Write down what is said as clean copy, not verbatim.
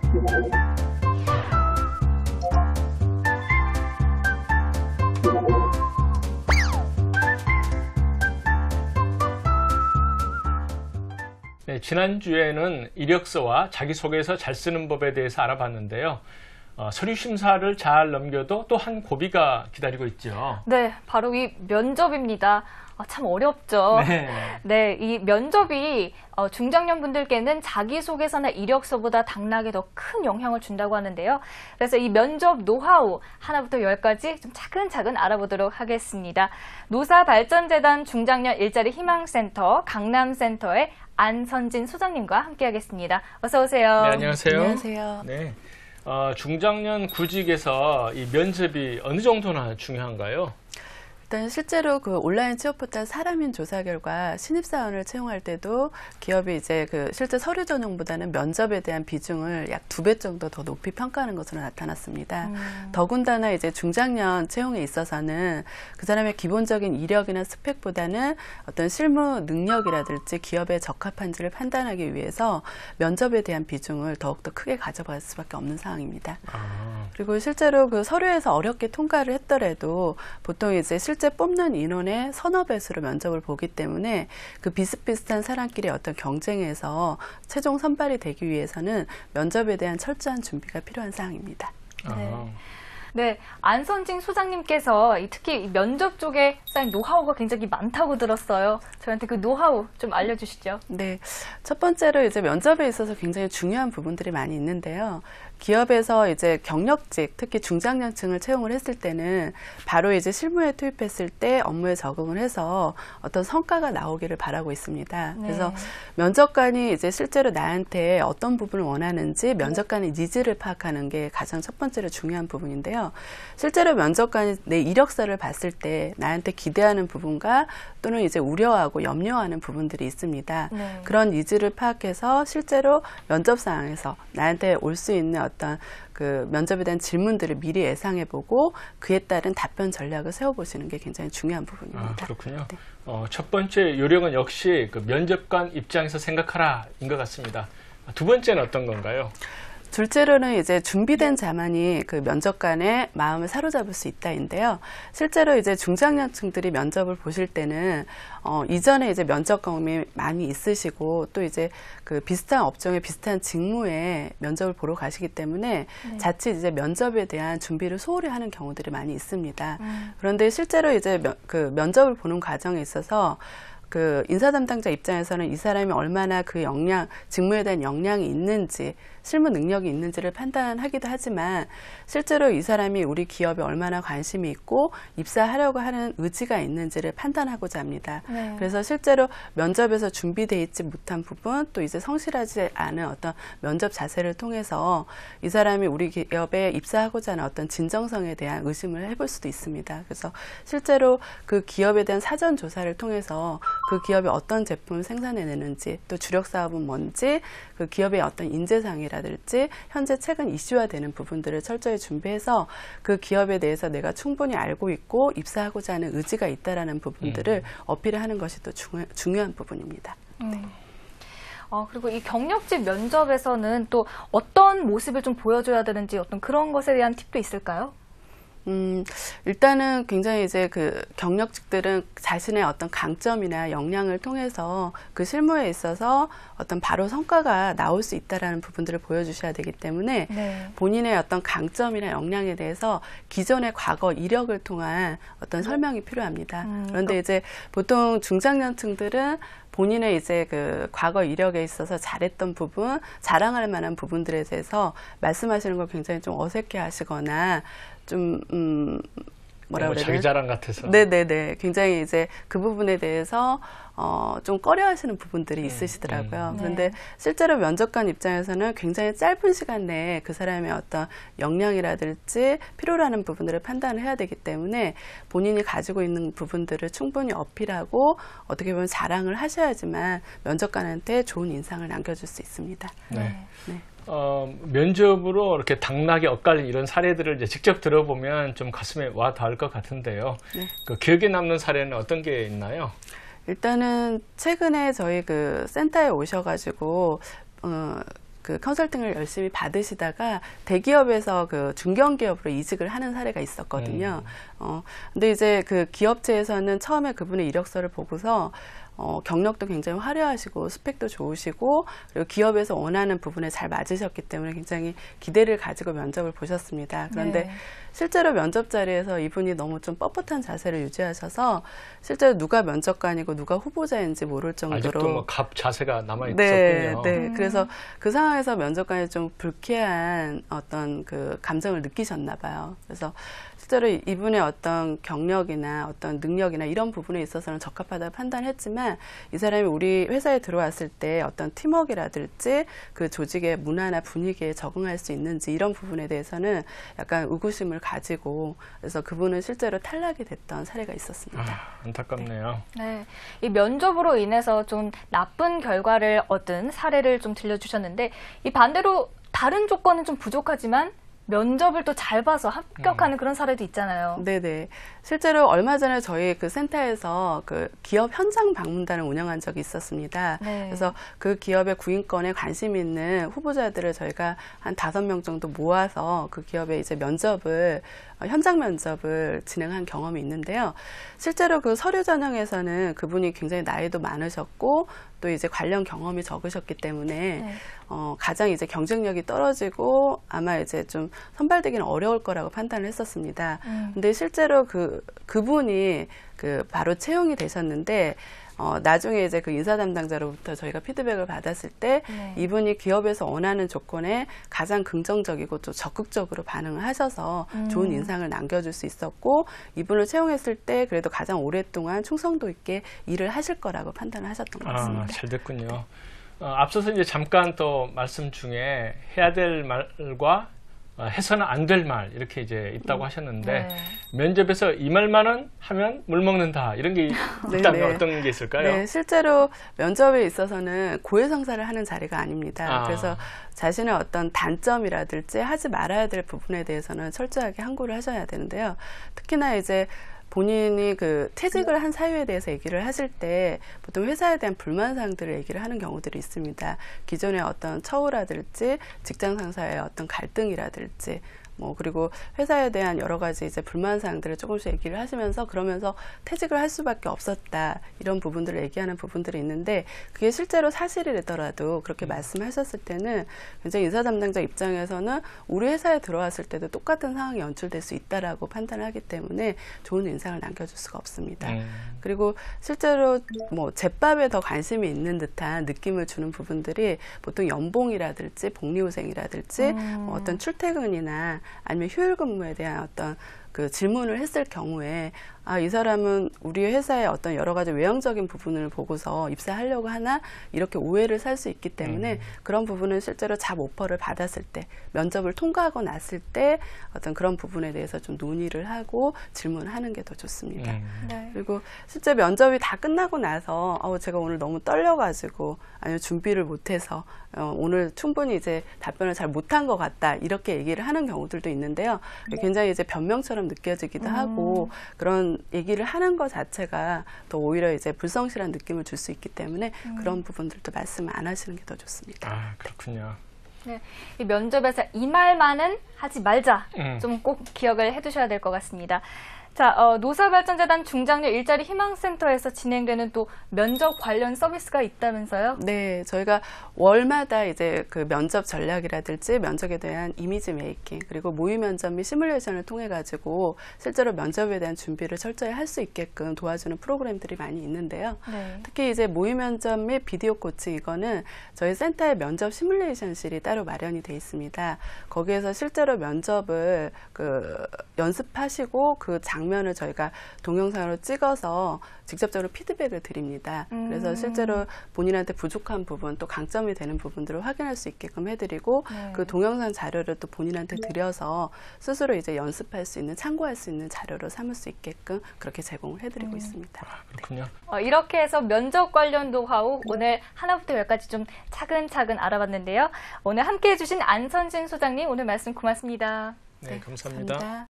네, 지난주에는 이력서와 자기소개서 잘 쓰는 법에 대해서 알아봤는데요. 서류 심사를 잘 넘겨도 또 한 고비가 기다리고 있죠. 네, 바로 이 면접입니다. 참 어렵죠. 네. 네, 이 면접이 중장년 분들께는 자기소개서나 이력서보다 당락에 더 큰 영향을 준다고 하는데요. 그래서 이 면접 노하우 하나부터 10까지 좀 차근차근 알아보도록 하겠습니다. 노사발전재단 중장년 일자리 희망센터 강남센터의 안선진 소장님과 함께하겠습니다. 어서 오세요. 네, 안녕하세요. 안녕하세요. 네, 중장년 구직에서 이 면접이 어느 정도나 중요한가요? 일단 실제로 그 온라인 취업 포털 사람인 조사 결과 신입사원을 채용할 때도 기업이 이제 그 실제 서류 전형보다는 면접에 대한 비중을 약 2배 정도 더 높이 평가하는 것으로 나타났습니다. 더군다나 이제 중장년 채용에 있어서는 그 사람의 기본적인 이력이나 스펙보다는 어떤 실무 능력이라든지 기업에 적합한지를 판단하기 위해서 면접에 대한 비중을 더욱더 크게 가져갈 수밖에 없는 상황입니다. 그리고 실제로 그 서류에서 어렵게 통과를 했더라도 보통 이제 실제 뽑는 인원의 서너 배수로 면접을 보기 때문에 그 비슷비슷한 사람끼리 어떤 경쟁에서 최종 선발이 되기 위해서는 면접에 대한 철저한 준비가 필요한 사항입니다. 네. 네, 안선진 소장님께서 특히 면접 쪽에 쌓인 노하우가 굉장히 많다고 들었어요. 저한테 그 노하우 좀 알려주시죠. 네, 첫 번째로 이제 면접에 있어서 굉장히 중요한 부분들이 많이 있는데요. 기업에서 이제 경력직, 특히 중장년층을 채용을 했을 때는 바로 이제 실무에 투입했을 때 업무에 적응을 해서 어떤 성과가 나오기를 바라고 있습니다. 네. 그래서 면접관이 이제 실제로 나한테 어떤 부분을 원하는지 면접관의 니즈를 파악하는 게 가장 첫 번째로 중요한 부분인데요. 실제로 면접관이 내 이력서를 봤을 때 나한테 기대하는 부분과 또는 이제 우려하고 염려하는 부분들이 있습니다. 네. 그런 니즈를 파악해서 실제로 면접 상황에서 나한테 올 수 있는 어떤 그 면접에 대한 질문들을 미리 예상해보고 그에 따른 답변 전략을 세워보시는 게 굉장히 중요한 부분입니다. 그렇군요. 네. 첫 번째 요령은 역시 그 면접관 입장에서 생각하라인 것 같습니다. 두 번째는 어떤 건가요? 둘째로는 이제 준비된 자만이 그 면접관의 마음을 사로잡을 수 있다인데요. 실제로 이제 중장년층들이 면접을 보실 때는 이전에 이제 면접 경험이 많이 있으시고 또 이제 그 비슷한 업종의 비슷한 직무에 면접을 보러 가시기 때문에 네. 자칫 이제 면접에 대한 준비를 소홀히 하는 경우들이 많이 있습니다. 그런데 실제로 이제 그 면접을 보는 과정에 있어서 그 인사 담당자 입장에서는 이 사람이 얼마나 그 역량, 직무에 대한 역량이 있는지, 실무 능력이 있는지를 판단하기도 하지만 실제로 이 사람이 우리 기업에 얼마나 관심이 있고 입사하려고 하는 의지가 있는지를 판단하고자 합니다. 네. 그래서 실제로 면접에서 준비되어 있지 못한 부분 또 이제 성실하지 않은 어떤 면접 자세를 통해서 이 사람이 우리 기업에 입사하고자 하는 어떤 진정성에 대한 의심을 해볼 수도 있습니다. 그래서 실제로 그 기업에 대한 사전 조사를 통해서 그 기업이 어떤 제품을 생산해내는지 또 주력 사업은 뭔지 그 기업의 어떤 인재상이라든지 현재 최근 이슈화되는 부분들을 철저히 준비해서 그 기업에 대해서 내가 충분히 알고 있고 입사하고자 하는 의지가 있다라는 부분들을 어필하는 것이 또 중요한 부분입니다. 네. 그리고 이 경력직 면접에서는 또 어떤 모습을 좀 보여줘야 되는지 어떤 그런 것에 대한 팁도 있을까요? 일단은 굉장히 이제 그 경력직들은 자신의 어떤 강점이나 역량을 통해서 그 실무에 있어서 어떤 바로 성과가 나올 수 있다라는 부분들을 보여주셔야 되기 때문에 네. 본인의 어떤 강점이나 역량에 대해서 기존의 과거 이력을 통한 어떤 설명이 필요합니다. 그런데 이제 보통 중장년층들은 본인의 이제 그 과거 이력에 있어서 잘했던 부분, 자랑할 만한 부분들에 대해서 말씀하시는 걸 굉장히 좀 어색해 하시거나 좀, 뭐라 그래야 자기 자랑 같아서. 네네네. 굉장히 이제 그 부분에 대해서 좀 꺼려 하시는 부분들이 있으시더라고요. 그런데 네. 실제로 면접관 입장에서는 굉장히 짧은 시간 내에 그 사람의 어떤 역량이라든지 필요로 하는 부분들을 판단을 해야 되기 때문에 본인이 가지고 있는 부분들을 충분히 어필하고 어떻게 보면 자랑을 하셔야지만 면접관한테 좋은 인상을 남겨줄 수 있습니다. 네. 네. 면접으로 이렇게 당락이 엇갈린 이런 사례들을 이제 직접 들어보면 좀 가슴에 와 닿을 것 같은데요. 네. 그 기억에 남는 사례는 어떤 게 있나요? 일단은 최근에 저희 그 센터에 오셔가지고 그 컨설팅을 열심히 받으시다가 대기업에서 그 중견기업으로 이직을 하는 사례가 있었거든요. 근데 이제 그 기업체에서는 처음에 그분의 이력서를 보고서 경력도 굉장히 화려하시고 스펙도 좋으시고 그리고 기업에서 원하는 부분에 잘 맞으셨기 때문에 굉장히 기대를 가지고 면접을 보셨습니다. 그런데 네. 실제로 면접 자리에서 이분이 너무 좀 뻣뻣한 자세를 유지하셔서 실제로 누가 면접관이고 누가 후보자인지 모를 정도로 아직도 뭐 갑 자세가 남아 네, 있었군요. 네. 그래서 그 상황에서 면접관이 좀 불쾌한 어떤 그 감정을 느끼셨나 봐요. 그래서 실제로 이분의 어떤 경력이나 어떤 능력이나 이런 부분에 있어서는 적합하다고 판단했지만 이 사람이 우리 회사에 들어왔을 때 어떤 팀워크라든지 그 조직의 문화나 분위기에 적응할 수 있는지 이런 부분에 대해서는 약간 의구심을 가지고 그래서 그분은 실제로 탈락이 됐던 사례가 있었습니다. 아, 안타깝네요. 네, 이 면접으로 인해서 좀 나쁜 결과를 얻은 사례를 좀 들려주셨는데 이 반대로 다른 조건은 좀 부족하지만 면접을 또 잘 봐서 합격하는 그런 사례도 있잖아요. 네네. 실제로 얼마 전에 저희 그 센터에서 그 기업 현장 방문단을 운영한 적이 있었습니다. 네. 그래서 그 기업의 구인권에 관심 있는 후보자들을 저희가 한 5명 정도 모아서 그 기업의 이제 현장 면접을 진행한 경험이 있는데요. 실제로 그 서류 전형에서는 그분이 굉장히 나이도 많으셨고 또 이제 관련 경험이 적으셨기 때문에 네. 가장 이제 경쟁력이 떨어지고 아마 이제 좀 선발되기는 어려울 거라고 판단을 했었습니다. 근데 실제로 그분이 바로 채용이 되셨는데 나중에 이제 그 인사 담당자로부터 저희가 피드백을 받았을 때 네. 이분이 기업에서 원하는 조건에 가장 긍정적이고 또 적극적으로 반응을 하셔서 좋은 인상을 남겨줄 수 있었고 이분을 채용했을 때 그래도 가장 오랫동안 충성도 있게 일을 하실 거라고 판단을 하셨던 것 같습니다. 아, 잘 됐군요. 앞서서 이제 잠깐 또 말씀 중에 해야 될 말과 해서는 안 될 말 이렇게 이제 있다고 하셨는데 네. 면접에서 이 말만은 하면 물 먹는다 이런 게 있다면 네. 어떤 게 있을까요? 네, 실제로 면접에 있어서는 고해성사를 하는 자리가 아닙니다. 그래서 자신의 어떤 단점이라든지 하지 말아야 될 부분에 대해서는 철저하게 항고를 하셔야 되는데요. 특히나 이제 본인이 그 퇴직을 한 사유에 대해서 얘기를 하실 때 보통 회사에 대한 불만 사항들을 얘기를 하는 경우들이 있습니다. 기존의 어떤 처우라든지 직장 상사의 어떤 갈등이라든지 그리고 회사에 대한 여러 가지 이제 불만 사항들을 조금씩 얘기를 하시면서 그러면서 퇴직을 할 수밖에 없었다. 이런 부분들을 얘기하는 부분들이 있는데 그게 실제로 사실이더라도 그렇게 말씀하셨을 때는 굉장히 인사 담당자 입장에서는 우리 회사에 들어왔을 때도 똑같은 상황이 연출될 수 있다라고 판단을 하기 때문에 좋은 인상을 남겨줄 수가 없습니다. 그리고 실제로 제밥에 더 관심이 있는 듯한 느낌을 주는 부분들이 보통 연봉이라든지 복리후생이라든지 어떤 출퇴근이나 아니면 휴일 근무에 대한 어떤 그 질문을 했을 경우에 이 사람은 우리 회사의 어떤 여러 가지 외형적인 부분을 보고서 입사하려고 하나 이렇게 오해를 살 수 있기 때문에 그런 부분은 실제로 잡 오퍼를 받았을 때 면접을 통과하고 났을 때 어떤 그런 부분에 대해서 좀 논의를 하고 질문하는 게 더 좋습니다. 네. 그리고 실제 면접이 다 끝나고 나서 제가 오늘 너무 떨려가지고 아니면 준비를 못해서 오늘 충분히 이제 답변을 잘 못한 것 같다 이렇게 얘기를 하는 경우들도 있는데요. 굉장히 이제 변명처럼 느껴지기도 하고 그런 얘기를 하는 것 자체가 더 오히려 이제 불성실한 느낌을 줄 수 있기 때문에 그런 부분들도 말씀을 안 하시는 게 더 좋습니다. 아, 그렇군요. 네, 이 면접에서 이 말만은 하지 말자 좀 꼭 기억을 해두셔야 될 것 같습니다. 자, 노사발전재단 중장년 일자리 희망센터에서 진행되는 또 면접 관련 서비스가 있다면서요? 네, 저희가 월마다 이제 그 면접 전략이라든지 면접에 대한 이미지 메이킹 그리고 모의 면접 및 시뮬레이션을 통해 가지고 실제로 면접에 대한 준비를 철저히 할 수 있게끔 도와주는 프로그램들이 많이 있는데요. 네. 특히 이제 모의 면접 및 비디오 코칭 이거는 저희 센터에 면접 시뮬레이션실이 따로 마련이 돼 있습니다. 거기에서 실제로 면접을 연습하시고 그 장면을 저희가 동영상으로 찍어서 직접적으로 피드백을 드립니다. 그래서 실제로 본인한테 부족한 부분 또 강점이 되는 부분들을 확인할 수 있게끔 해드리고 네. 그 동영상 자료를 또 본인한테 드려서 스스로 이제 연습할 수 있는 참고할 수 있는 자료로 삼을 수 있게끔 그렇게 제공을 해드리고 있습니다. 아, 그렇군요. 이렇게 해서 면접 관련 노하우 오늘 하나부터 열까지 좀 차근차근 알아봤는데요. 오늘 함께해 주신 안선진 소장님 오늘 말씀 고맙습니다. 네, 감사합니다.